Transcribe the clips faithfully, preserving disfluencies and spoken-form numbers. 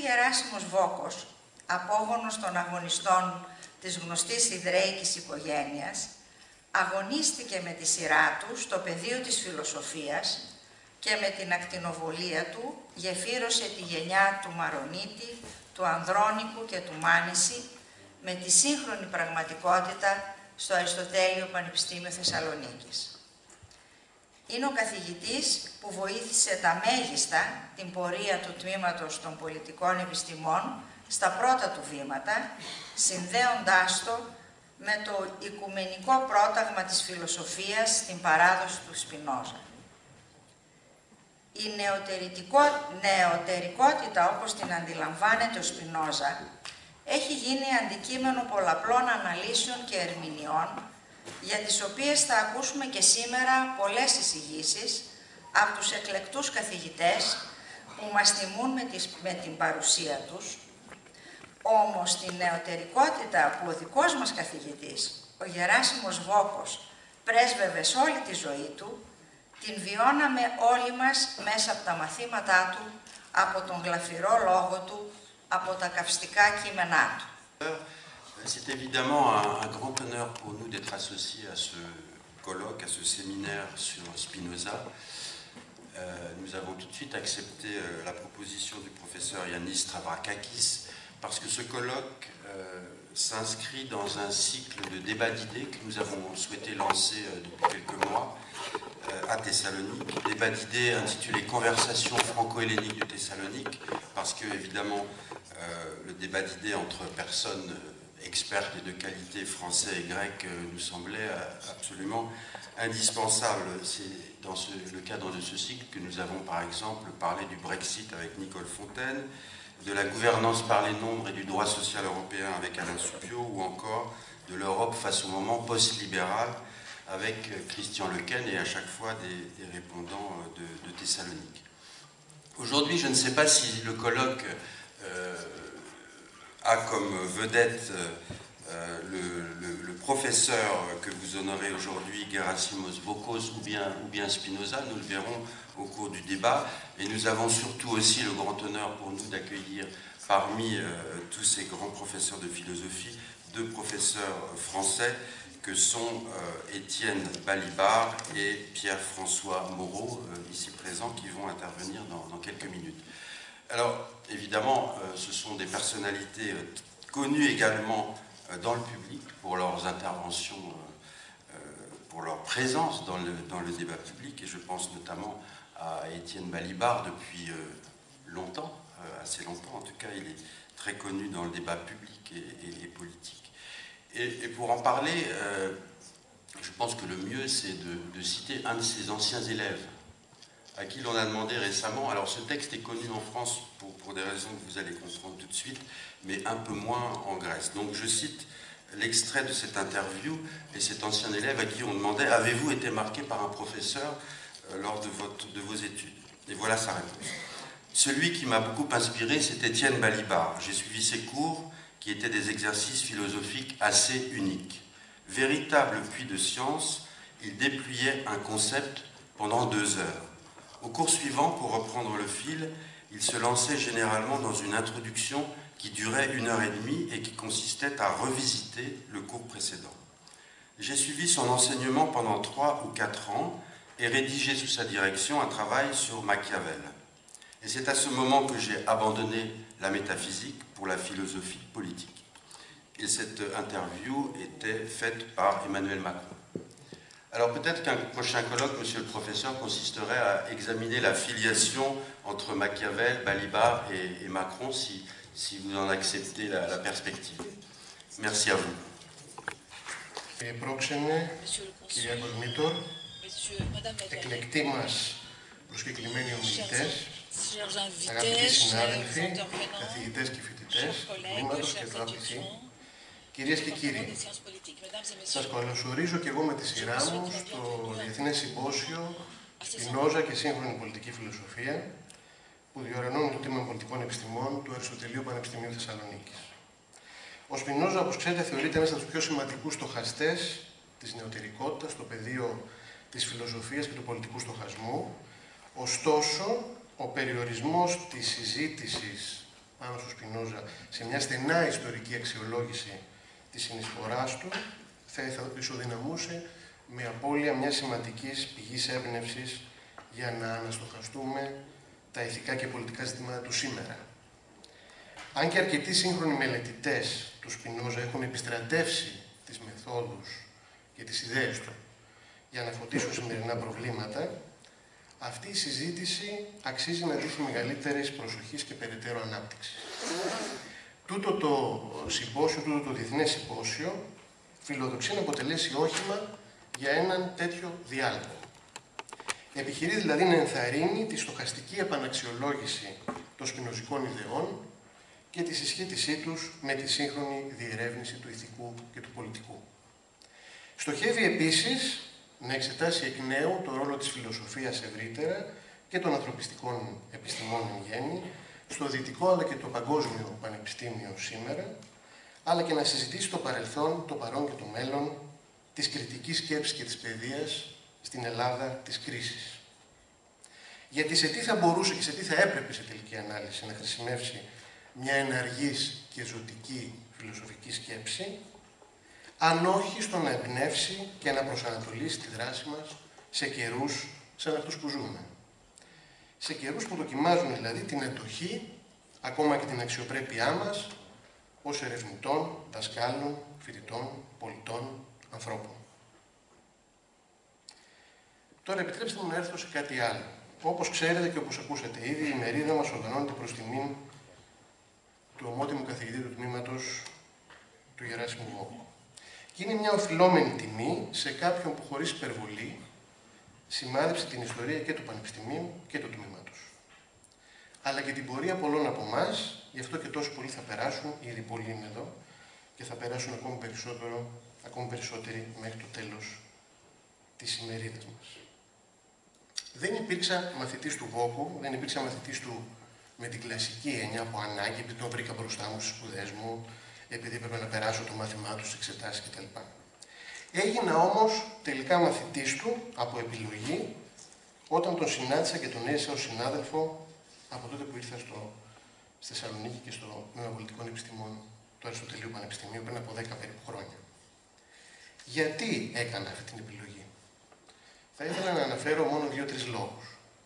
Γεράσιμος Βόκος, απόγονος των αγωνιστών της γνωστής ιδραίικης οικογένειας, αγωνίστηκε με τη σειρά του στο πεδίο της φιλοσοφίας και με την ακτινοβολία του γεφύρωσε τη γενιά του Μαρονίτη, του Ανδρώνικου και του Μάνηση με τη σύγχρονη πραγματικότητα στο Αριστοτέλειο Πανεπιστήμιο Θεσσαλονίκης. Είναι ο καθηγητής που βοήθησε τα μέγιστα την πορεία του τμήματος των πολιτικών επιστημών στα πρώτα του βήματα, συνδέοντάς το με το οικουμενικό πρόταγμα της φιλοσοφίας στην παράδοση του Σπινόζα. Η νεωτερικότητα, όπως την αντιλαμβάνεται ο Σπινόζα, έχει γίνει αντικείμενο πολλαπλών αναλύσεων και ερμηνειών, για τις οποίες θα ακούσουμε και σήμερα πολλές εισηγήσεις από τους εκλεκτούς καθηγητές που μας τιμούν με, τις, με την παρουσία τους. Όμως την νεωτερικότητα που ο δικός μας καθηγητής, ο Γεράσιμος Βόκος, πρέσβευε σε όλη τη ζωή του, την βιώναμε όλοι μας μέσα από τα μαθήματά του, από τον γλαφυρό λόγο του, από τα καυστικά κείμενά του. C'est évidemment un, un grand honneur pour nous d'être associés à ce colloque, à ce séminaire sur Spinoza. Euh, nous avons tout de suite accepté euh, la proposition du professeur Yannis Stavrakakis parce que ce colloque euh, s'inscrit dans un cycle de débats d'idées que nous avons souhaité lancer euh, depuis quelques mois euh, à Thessalonique. Débat d'idées intitulé Conversation franco-hellénique de Thessalonique parce que, évidemment, euh, le débat d'idées entre personnes expertes et de qualité français et grec nous semblait absolument indispensable. C'est dans ce, le cadre de ce cycle que nous avons par exemple parlé du Brexit avec Nicole Fontaine, de la gouvernance par les nombres et du droit social européen avec Alain Supiot, ou encore de l'Europe face au moment post-libéral avec Christian Lequen et à chaque fois des, des répondants de, de Thessalonique. Aujourd'hui, je ne sais pas si le colloque euh, a comme vedette euh, le, le, le professeur que vous honorez aujourd'hui, Gerasimos Vokos, ou bien, ou bien Spinoza, nous le verrons au cours du débat. Et nous avons surtout aussi le grand honneur pour nous d'accueillir parmi euh, tous ces grands professeurs de philosophie, deux professeurs français que sont euh, Étienne Balibar et Pierre-François Moreau, euh, ici présents, qui vont intervenir dans, dans quelques minutes. Alors, évidemment, euh, ce sont des personnalités euh, connues également euh, dans le public pour leurs interventions, euh, pour leur présence dans le, dans le débat public, et je pense notamment à Étienne Balibar depuis euh, longtemps, euh, assez longtemps en tout cas, il est très connu dans le débat public et, et, et politique. Et, et pour en parler, euh, je pense que le mieux c'est de, de citer un de ses anciens élèves, à qui l'on a demandé récemment, alors ce texte est connu en France pour, pour des raisons que vous allez comprendre tout de suite, mais un peu moins en Grèce. Donc je cite l'extrait de cette interview, et cet ancien élève à qui on demandait « Avez-vous été marqué par un professeur euh, lors de, votre, de vos études ?» Et voilà sa réponse. « Celui qui m'a beaucoup inspiré, c'est Étienne Balibar. J'ai suivi ses cours, qui étaient des exercices philosophiques assez uniques. Véritable puits de science, il déployait un concept pendant deux heures. Au cours suivant, pour reprendre le fil, il se lançait généralement dans une introduction qui durait une heure et demie et qui consistait à revisiter le cours précédent. J'ai suivi son enseignement pendant trois ou quatre ans et rédigé sous sa direction un travail sur Machiavel. Et c'est à ce moment que j'ai abandonné la métaphysique pour la philosophie politique. Et cette interview était faite par Emmanuel Macron. Alors peut-être qu'un prochain colloque, monsieur le professeur, consisterait à examiner la filiation entre Machiavel, Balibar et, et Macron, si, si vous en acceptez la, la perspective. Merci à vous. Κύριε Πρόξενε, κυρία Κοσμήτορ, εκλεκτοί μας προσκεκλημένοι ομιλητές, αγαπητοί συνάδελφοι, καθηγητές και φοιτητές, τμήματος και τράπεζη, κυρίες και κύριοι, σας καλωσορίζω και εγώ με τη σειρά μου στο Διεθνές Συμπόσιο Σπινόζα και Σύγχρονη Πολιτική Φιλοσοφία που διοργανώνει το Τμήμα Πολιτικών Επιστημών του Αριστοτελείου Πανεπιστημίου Θεσσαλονίκης. Ο Σπινόζα, όπως ξέρετε, θεωρείται ένας από τους πιο συστηματικούς στοχαστές της νεωτερικότητας στο πεδίο της φιλοσοφίας και του πολιτικού στοχασμού. Ωστόσο, ο περιορισμός της συζήτησης πάνω στο Σπινόζα σε μια στενά ιστορική αξιολόγηση της συνεισφοράς του, θα ισοδυναμούσε με απώλεια μιας σημαντικής πηγής έμπνευσης για να αναστοχαστούμε τα ηθικά και πολιτικά ζητήματα του σήμερα. Αν και αρκετοί σύγχρονοι μελετητές του Σπινόζα έχουν επιστρατεύσει τις μεθόδους και τις ιδέες του για να φωτίσουν σημερινά προβλήματα, αυτή η συζήτηση αξίζει να τύχει μεγαλύτερης προσοχής και περαιτέρω ανάπτυξης. Τούτο το συμπόσιο, τούτο το διεθνές συμπόσιο, φιλοδοξεί να αποτελέσει όχημα για έναν τέτοιο διάλογο. Επιχειρεί δηλαδή να ενθαρρύνει τη στοχαστική επαναξιολόγηση των σπινοζικών ιδεών και τη συσχέτισή τους με τη σύγχρονη διερεύνηση του ηθικού και του πολιτικού. Στοχεύει επίσης να εξετάσει εκ νέου το ρόλο της φιλοσοφίας ευρύτερα και των ανθρωπιστικών επιστημών εν γέννη, στο δυτικό αλλά και το παγκόσμιο πανεπιστήμιο σήμερα, αλλά και να συζητήσει το παρελθόν, το παρόν και το μέλλον της κριτικής σκέψης και της παιδείας στην Ελλάδα της κρίσης. Γιατί σε τι θα μπορούσε και σε τι θα έπρεπε σε τελική ανάλυση να χρησιμεύσει μια εναργής και ζωτική φιλοσοφική σκέψη, αν όχι στο να εμπνεύσει και να προσανατολίσει τη δράση μας σε καιρούς σαν αυτούς που ζούμε. Σε καιρούς που δοκιμάζουν δηλαδή την εντοχή, ακόμα και την αξιοπρέπειά μας, ως ερευνητών, δασκάλων, φοιτητών, πολιτών, ανθρώπων. Τώρα επιτρέψτε μου να έρθω σε κάτι άλλο. Όπως ξέρετε και όπως ακούσατε ήδη, η μερίδα μας οργανώνεται προς τιμήν του ομότιμου καθηγητή του τμήματος του Γεράσιμου Βόκου. Και είναι μια οφειλόμενη τιμή σε κάποιον που χωρίς υπερβολή σημάδεψε την ιστορία και του Πανεπιστημίου και του τμήματος. Αλλά και την πορεία πολλών από εμάς, γι' αυτό και τόσοι πολλοί θα περάσουν, ήδη πολλοί είναι εδώ, και θα περάσουν ακόμη, περισσότερο, ακόμη περισσότεροι μέχρι το τέλος της ημερίδας μας. Δεν υπήρξα μαθητής του Βόκου, δεν υπήρξα μαθητής του με την κλασική έννοια από ανάγκη, επειδή τον βρήκα μπροστά μου στις σπουδές μου, επειδή έπρεπε να περάσω το μάθημά του, στις εξετάσεις κτλ. Έγινα όμως τελικά μαθητής του από επιλογή, όταν τον συνάντησα και τον έζησα ως συνάδελφο από τότε που ήρθα στο, στη Θεσσαλονίκη και στο Τμήμα Πολιτικών Επιστημών του Αριστοτελείου Πανεπιστημίου πριν από δέκα περίπου χρόνια. Γιατί έκανα αυτή την επιλογή? Θα ήθελα να αναφέρω μόνο δύο-τρεις λόγους.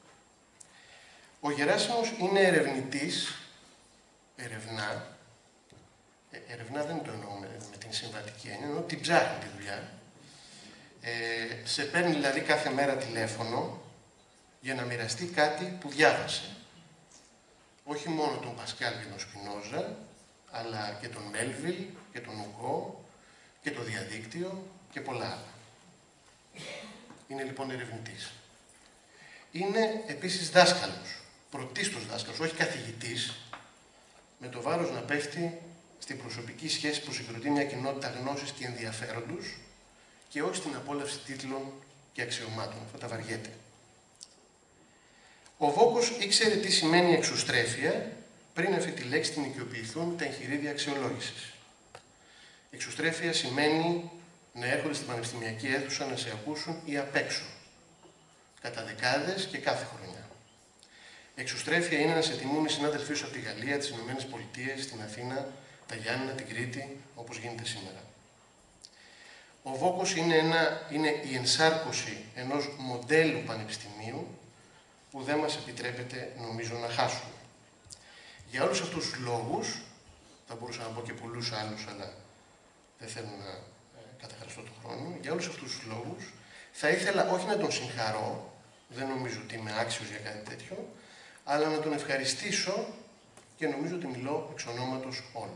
Ο Γεράσιμος είναι ερευνητής, ερευνά, ε, ερευνά δεν το εννοώ με, με την συμβατική έννοια, εννοώ την ψάχνει τη δουλειά. Ε, σε παίρνει δηλαδή κάθε μέρα τηλέφωνο για να μοιραστεί κάτι που διάβασε. Όχι μόνο τον Πασκάλ και τον Σπινόζα, αλλά και τον Μέλβιλ και τον Ουγκό και το διαδίκτυο και πολλά άλλα. Είναι λοιπόν ερευνητής. Είναι επίσης δάσκαλος, πρωτίστως δάσκαλος, όχι καθηγητής, με το βάρος να πέφτει στην προσωπική σχέση που συγκροτεί μια κοινότητα γνώσης και ενδιαφέροντος και όχι στην απόλαυση τίτλων και αξιωμάτων. Αυτό τα βαριέται. Ο Βόκος ήξερε τι σημαίνει εξωστρέφεια πριν αυτή τη λέξη την οικειοποιηθούν τα εγχειρίδια αξιολόγησης. Εξωστρέφεια σημαίνει να έρχονται στην πανεπιστημιακή αίθουσα να σε ακούσουν ή απ' έξω, κατά δεκάδες και κάθε χρονιά. Εξωστρέφεια είναι να σε τιμούν οι συνάδελφοί σου από τη Γαλλία, τις Ηνωμένες Πολιτείες, την Αθήνα, τα Γιάννηνα, την Κρήτη, όπως γίνεται σήμερα. Ο Βόκος είναι, ένα, είναι η ενσάρκωση ενός μοντέλου πανεπιστημίου που δεν μας επιτρέπεται, νομίζω, να χάσουμε. Για όλους αυτούς τους λόγους, θα μπορούσα να πω και πολλούς άλλους, αλλά δεν θέλω να καταχραστώ τον χρόνο, για όλους αυτούς τους λόγους, θα ήθελα όχι να τον συγχαρώ, δεν νομίζω ότι είμαι άξιος για κάτι τέτοιο, αλλά να τον ευχαριστήσω και νομίζω ότι μιλώ εξ ονόματος όλων.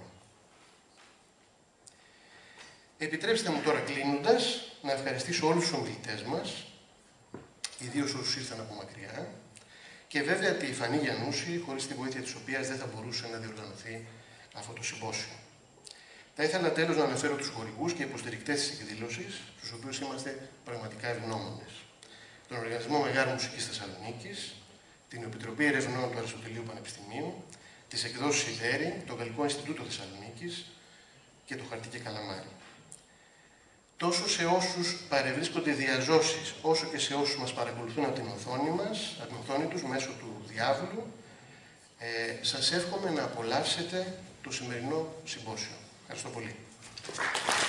Επιτρέψτε μου τώρα κλείνοντας να ευχαριστήσω όλους τους ομιλητές μας, ιδίως όσους ήρθαν από μακριά, και βέβαια τη Φανή Γιαννούση, χωρίς τη βοήθεια της οποίας δεν θα μπορούσε να διοργανωθεί αυτό το συμπόσιο. Θα ήθελα τέλος να αναφέρω τους χορηγούς και υποστηρικτές της εκδήλωσης, στους οποίους είμαστε πραγματικά ευγνώμονες. Τον Οργανισμό Μεγάρου Μουσικής Θεσσαλονίκης, την Επιτροπή Ερευνών του Αριστοτελείου Πανεπιστημίου, τις εκδόσεις Ιδέρη, το Γαλλικό Ινστιτούτο Θεσσαλονίκης και το Χαρτί και Καλαμάρι. Τόσο σε όσους παρευρίσκονται διαζώσεις, όσο και σε όσους μας παρακολουθούν από την οθόνη μας, από την οθόνη τους, μέσω του διάβλου, Ε, σας εύχομαι να απολαύσετε το σημερινό συμπόσιο. Ευχαριστώ πολύ.